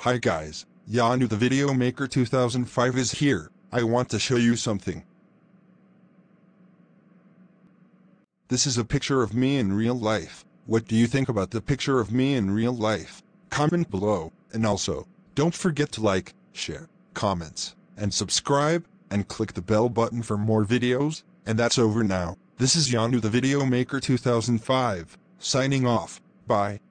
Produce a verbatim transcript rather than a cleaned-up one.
Hi guys, Yanu the Video Maker two thousand five is here. I want to show you something. This is a picture of me in real life. What do you think about the picture of me in real life? Comment below, and also, don't forget to like, share, comments, and subscribe, and click the bell button for more videos, and that's over now. This is Yanu the Video Maker two thousand five, signing off. Bye.